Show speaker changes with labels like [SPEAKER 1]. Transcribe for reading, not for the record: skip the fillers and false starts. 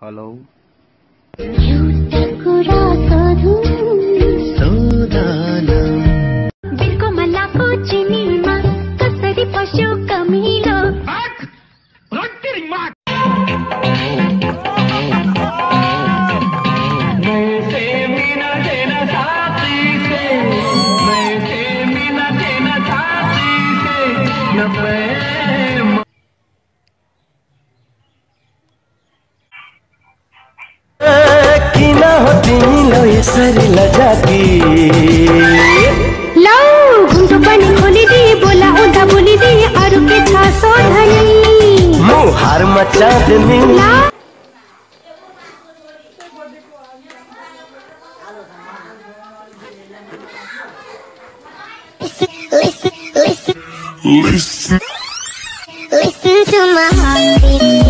[SPEAKER 1] Hello
[SPEAKER 2] दिलको मलाको चिनीमा कसरी पस्यो Camillo
[SPEAKER 3] किन हो तिमीलाई यसरी लजाकी
[SPEAKER 2] लौ घुम्टो पनि खोलिदिए बोला उता बोलिदिए अरू के छ सोधनी
[SPEAKER 3] मुहारमा चाँदनी
[SPEAKER 2] Listen to my heartbeat.